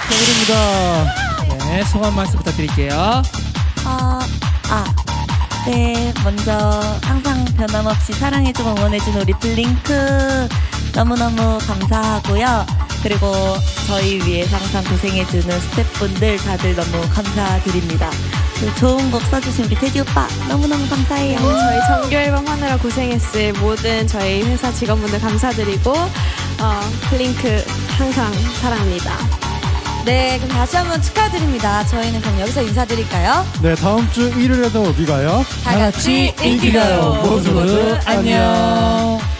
축하드립니다. 네, 소감 말씀 부탁드릴게요. 네, 먼저 항상 변함없이 사랑해주고 응원해준 우리 블링크 너무너무 감사하고요. 그리고 저희 위해서 항상 고생해주는 스태프분들 다들 너무 감사드립니다. 그리고 좋은 곡 써주신 우리 테디 오빠 너무너무 감사해요. 저희 정규 앨범 하느라 고생했을 모든 저희 회사 직원분들 감사드리고 블링크 항상 사랑합니다. 네, 그럼 다시 한번 축하드립니다. 저희는 그럼 여기서 인사드릴까요? 네, 다음 주 일요일에도 어디 가요? 다 같이 인기가요. 모두 모두 안녕.